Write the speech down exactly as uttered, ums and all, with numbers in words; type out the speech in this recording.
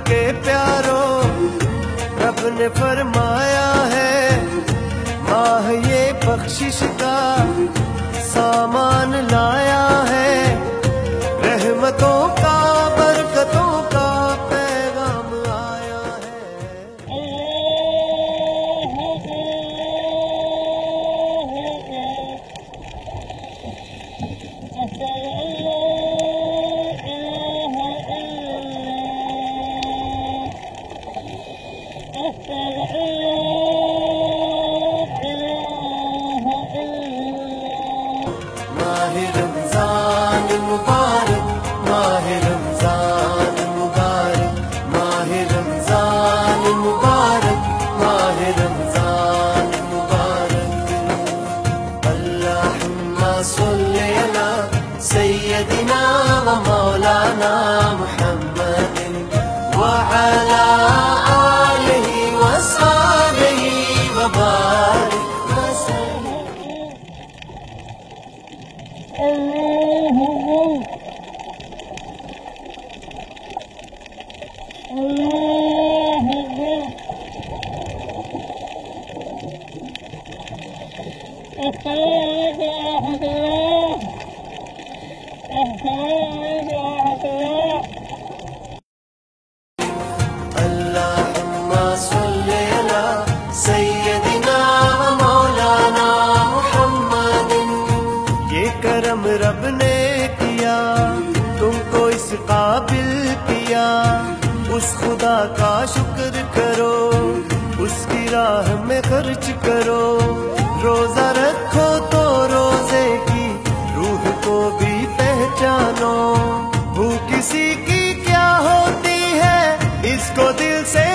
के प्यारो, रब ने फरमाया है माह ये बख्शिश का सामान लाया है, रहमतों का बरकतों का पैगाम आया है। माहे रमजान मुबारक, माहे रमजान मुबारक, माहे रमजान मुबारक, माहे रमजान मुबारक। अल्लाहुम्मा सल्ली अला सय्यदिना व मौलाना मुहम्मदिन व अला आलिहि व सहाबिहि व बारिक वसल्लम। अल्लाहुम्मा सल्ली अला सय्यदिना व मौलाना मुहम्मदिन। ये करम रब ने किया, तुमको इस काबिल किया, उस खुदा का शुक्र करो, उसकी राह में खर्च करो। रोजा रखो तो रोजे की रूह को भी पहचानो, भूख किसी की क्या होती है इसको दिल से